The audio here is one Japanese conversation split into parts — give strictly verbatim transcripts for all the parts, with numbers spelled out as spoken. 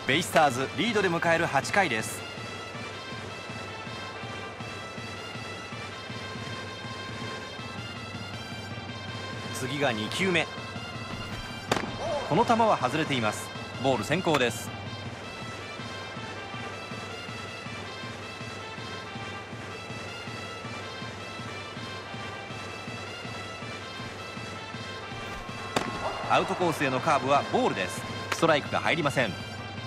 ベイスターズリードで迎えるはちかいです。次がにきゅうめ。この球は外れています。ボール先行です。アウトコースへのカーブはボールです。ストライクが入りません。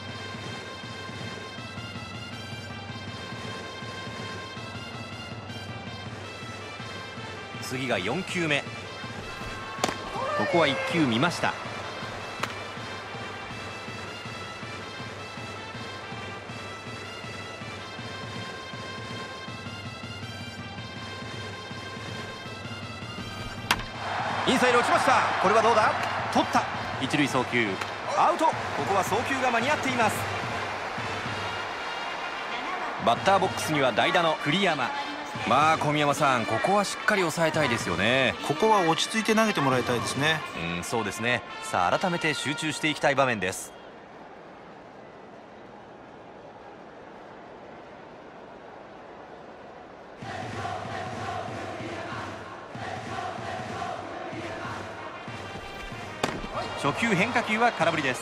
次がよんきゅうめ。ここはいっきゅう見ました。インサイド落ちました。これはどうだ。取った。一塁送球アウト。ここは送球が間に合っています。バッターボックスには代打の栗山。まあ小宮山さん、ここはしっかり抑えたいですよね。 ここは落ち着いて投げてもらいたいですね。 うん、そうですね。さあ改めて集中していきたい場面です。初球変化球は空振りです。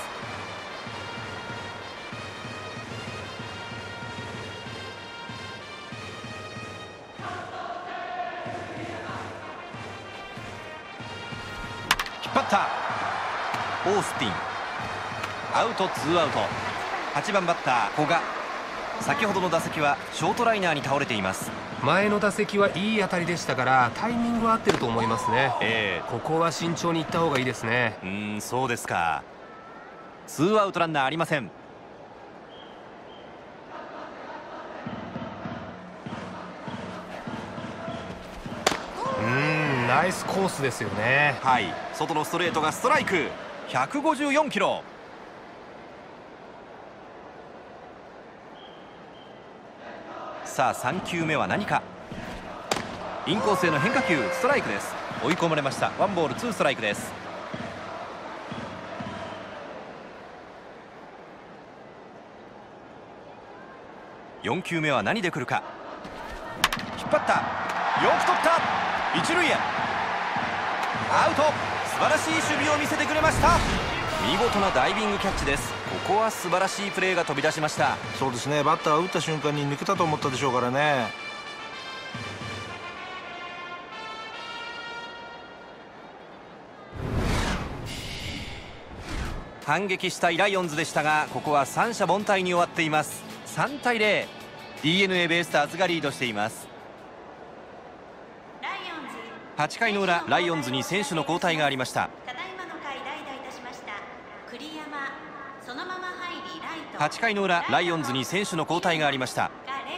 引っ張った。オースティンアウト、ツーアウト。はちばんバッター古賀。先ほどの打席はショートライナーに倒れています。 前の打席はいい当たりでしたからタイミングは合ってると思いますね。 えー、 ここは慎重にいった方がいいですね。 うーん、そうですか。ツーアウトランナーありません。 うーん、ナイスコースですよね。 はい、外のストレートがストライク。ひゃくごじゅうよんキロ。さあさんきゅうめは何か。インコースへの変化球、ストライクです。追い込まれました。ワンボールツーストライクです。よんきゅうめは何で来るか。引っ張った。よく取った。一塁へアウト。素晴らしい守備を見せてくれました。見事なダイビングキャッチです。ここは素晴らしいプレーが飛び出しました。 そうですね。バッターは打った瞬間に抜けたと思ったでしょうからね。 反撃したいライオンズでしたが、ここは三者凡退に終わっています。さんたいゼロ。 ディーエヌエー ベイスターズがリードしています。はちかいの裏、ライオンズに選手の交代がありました。はちかいの裏、ライオンズに選手の交代がありました。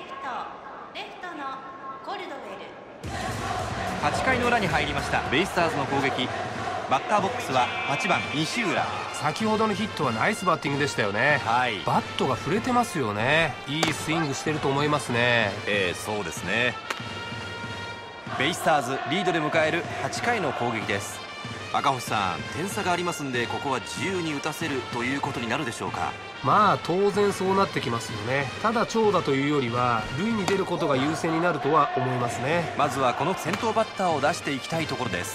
はちかいの裏に入りましたベイスターズの攻撃。バッターボックスははちばん西浦。 先ほどのヒットはナイスバッティングでしたよね。 はい、 バットが触れてますよね。いいスイングしてると思いますね。 ええ、そうですね。ベイスターズリードで迎えるはちかいの攻撃です。赤星さん、点差がありますんで、ここは自由に打たせるということになるでしょうか。 まあ当然そうなってきますよね。ただ長打というよりは塁に出ることが優先になるとは思いますね。 まずはこの先頭バッターを出していきたいところです。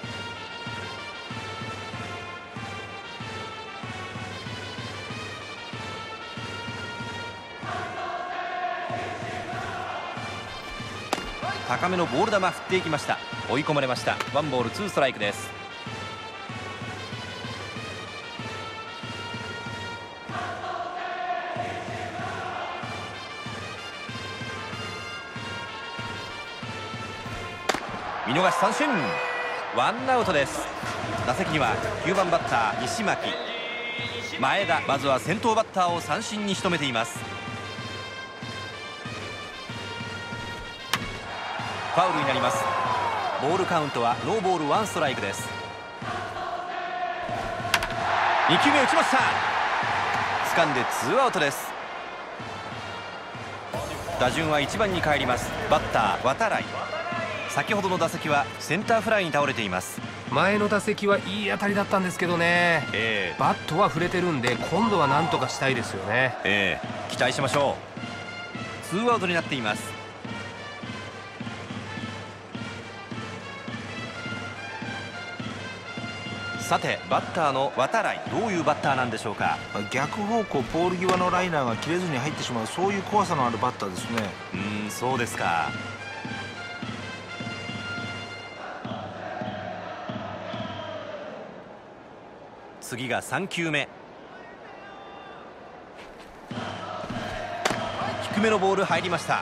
高めのボール球振っていきました。追い込まれました。ワンボールツーストライクです。見逃し三振。ワンアウトです。打席にはきゅうばんバッター西巻。前田、まずは先頭バッターを三振に仕留めています。ファウルになります。ボールカウントはノーボールワンストライクです。にきゅうめ打ちました。掴んでツーアウトです。打順はいちばんに帰ります。バッター渡来。 先ほどの打席はセンターフライに倒れています。 前の打席はいい当たりだったんですけどね、 えバットは触れてるんで今度は何とかしたいですよね。 えええ、期待しましょう。ツーアウトになっています。さてバッターの渡来、どういうバッターなんでしょうか。 逆方向ポール際のライナーが切れずに入ってしまう、そういう怖さのあるバッターですね。 うーん、そうですか。次がさんきゅうめ。低めのボール入りました。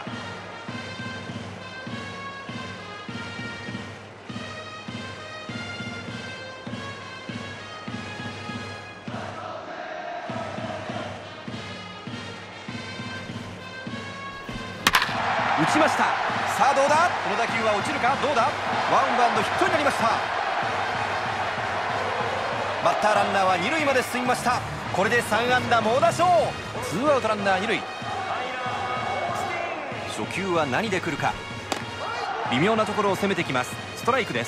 打ちました。さあどうだ、この打球は落ちるか、どうだ。ワンバウンドヒットになりました。バッターランナーは二塁まで進みました。これでさん安打猛打賞。ツーアウトランナー二塁。初球は何で来るか。微妙なところを攻めてきます。ストライクです。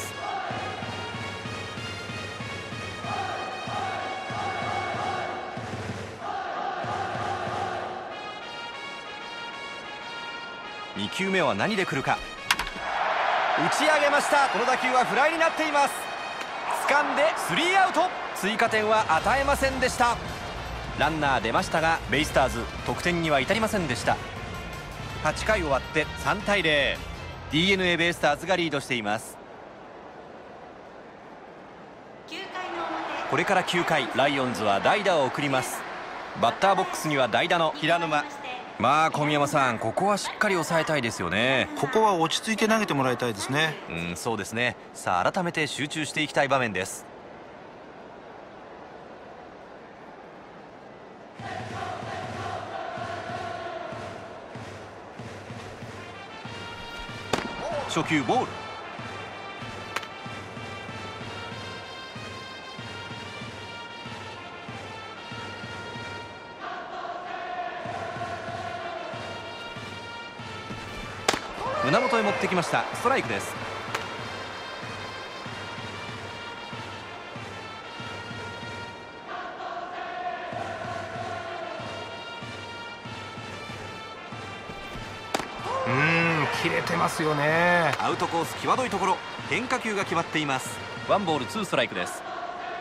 に球目は何で来るか。打ち上げました。この打球はフライになっています。掴んでスリーアウト。追加点は与えませんでした。ランナー出ましたがベイスターズ得点には至りませんでした。はちかい終わってさんたいゼロ。 ディーエヌエー ベイスターズがリードしています。これからきゅうかい、ライオンズは代打を送ります。バッターボックスには代打の平沼。まあ小宮山さん、ここはしっかり抑えたいですよね。 ここは落ち着いて投げてもらいたいですね。 うん、そうですね。さあ改めて集中していきたい場面です。初球ボール。胸元へ持ってきました。ストライクです。 うーん、切れてますよね。 アウトコース際どいところ、変化球が決まっています。ワンボールツーストライクです。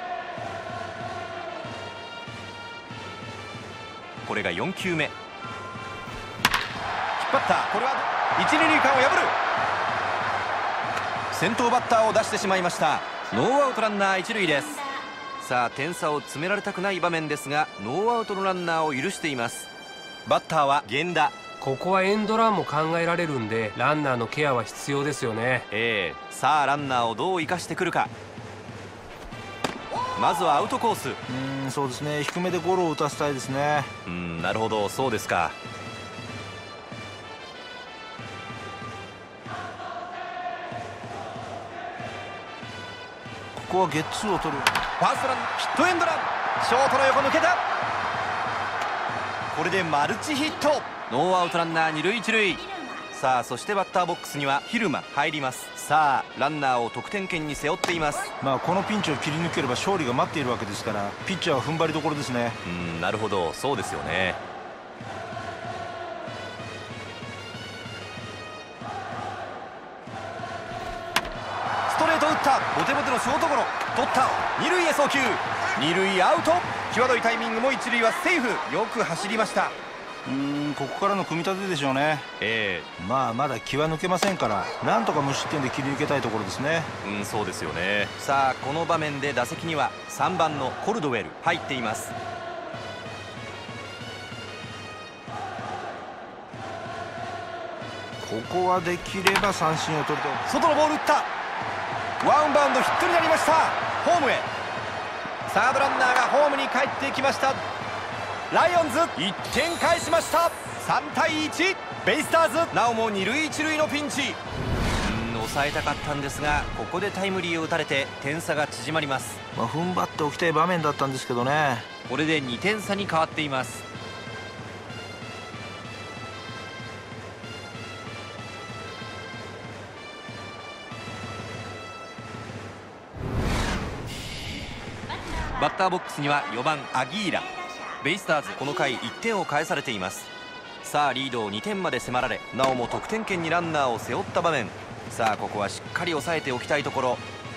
これがよん球目。引っ張った。これは一二塁間を破る。先頭バッターを出してしまいました。ノーアウトランナー一塁です。さあ点差を詰められたくない場面ですがノーアウトのランナーを許しています。バッターは源田。 ここはエンドランも考えられるんでランナーのケアは必要ですよね。 ええ、さあランナーをどう生かしてくるか。まずはアウトコース。 うーん、そうですね。低めでゴロを打たせたいですね。 うん、なるほど、そうですか。 ここはゲッツーを取る。 ファーストラン、ヒットエンドラン。ショートの横抜けた。これでマルチヒット。ノーアウトランナー二塁一塁。さあそしてバッターボックスには蛭間入ります。さあランナーを得点圏に背負っています。 まあこのピンチを切り抜ければ勝利が待っているわけですからピッチャーは踏ん張りどころですね。 うん、なるほど、そうですよね。ストレート打った。ボテボテのショートゴロ。取った。二塁へ送球。二塁アウト。際どいタイミングも一塁はセーフ。よく走りました。 うーん、ここからの組み立てでしょうね。 えまあまだ気は抜けませんからなんとか無失点で切り抜けたいところですね。 え、うん、そうですよね。さあこの場面で打席にはさんばんのコルドウェル入っています。 ここはできれば三振を取りたい。 外のボール打った。ワンバウンドヒットになりました。ホームへ。サードランナーがホームに帰ってきました。ライオンズいってん返しました。さんたいいち。ベイスターズなおも二塁一塁のピンチ。うん、抑えたかったんですがここでタイムリーを打たれて点差が縮まります。 まあ、踏ん張っておきたい場面だったんですけどね。 これでにてん差に変わっています。 ターボックスにはよばんアギーラ。ベイスターズこの回いってんを返されています。さあリードをにてんまで迫られ、なおも得点圏にランナーを背負った場面。さあここはしっかり抑えておきたいところ。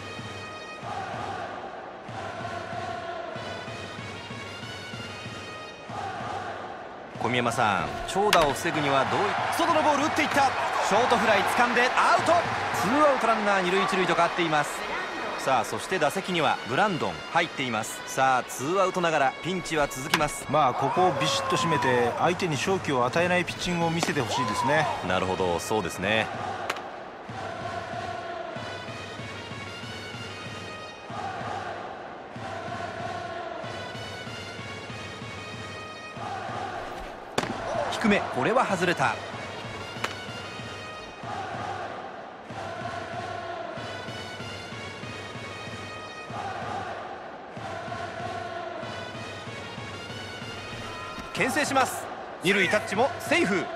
小宮山さん、長打を防ぐにはどうい外のボール打っていった。ショートフライ掴んでアウト。ツーアウトランナー二塁一塁と変わっています。さあそして打席にはブランドン入っています。さあツーアウトながらピンチは続きます。 まあここをビシッと締めて相手に勝機を与えないピッチングを見せてほしいですね。 なるほど、そうですね。低め、これは外れた。牽制します。二塁タッチもセーフ。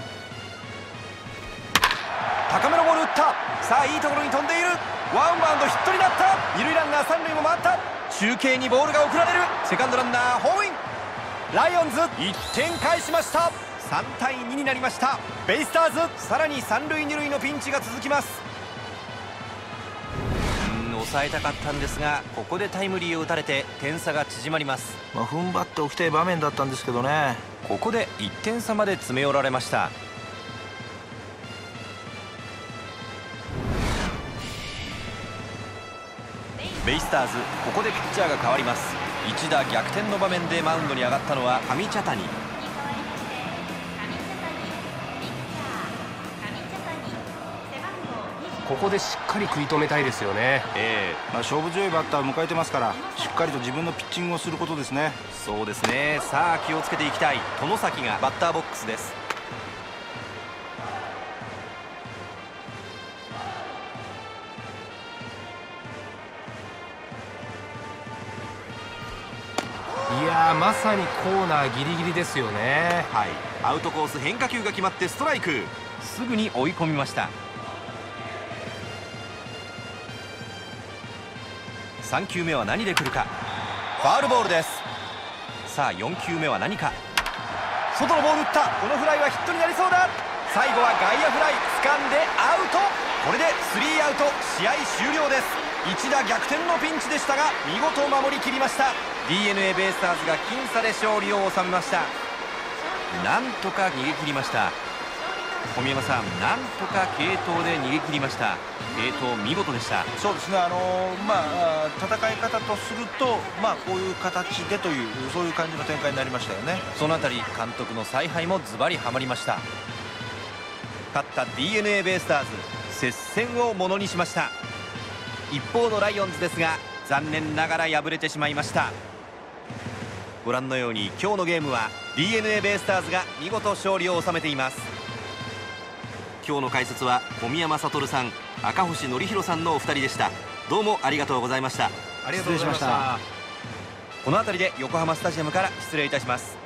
高めのボール打った。さあいいところに飛んでいる。ワンバウンドヒットになった。二塁ランナー三塁も回った。中継にボールが送られる。セカンドランナーホームイン。ライオンズいってん返しました。さんたいにになりました。ベイスターズさらに三塁二塁のピンチが続きます。うん抑えたかったんですが、ここでタイムリーを打たれて点差が縮まります。 まあ、踏ん張っておきたい場面だったんですけどね。 ここでいってん差まで詰め寄られました。ベイスターズここでピッチャーが変わります。一打逆転の場面でマウンドに上がったのは上茶谷。 ここでしっかり食い止めたいですよね。 えまあ、勝負強いバッターを迎えてますから、しっかりと自分のピッチングをすることですね。 ー、そうですね。さあ気をつけていきたい。外崎がバッターボックスです。 いやーまさにコーナーギリギリですよね。 はい、アウトコース変化球が決まってストライク。すぐに追い込みました。さんきゅうめは何で来るか。ファウルボールです。さあよんきゅうめは何か。外のボール打った。このフライはヒットになりそうだ。最後は外野フライ掴んでアウト。これでスリーアウト、試合終了です。一打逆転のピンチでしたが見事守りきりました。 ディーエヌエー ベイスターズが僅差で勝利を収めました。なんとか逃げ切りました。小宮山さん、なんとか継投で逃げ切りました。継投見事でした。 そうですね、あのー、まあ戦い方とすると、まあ、こういう形でというそういう感じの展開になりましたよね。 そのあたり監督の采配もズバリはまりました。勝った ディーエヌエー ベイスターズ、接戦をものにしました。一方のライオンズですが残念ながら敗れてしまいました。ご覧のように今日のゲームは ディーエヌエー ベイスターズが見事勝利を収めています。今日の解説は小宮山悟さん、赤星憲広さんのお二人でした。どうもありがとうございました。 ありがとうございました。 この辺りで横浜スタジアムから失礼いたします。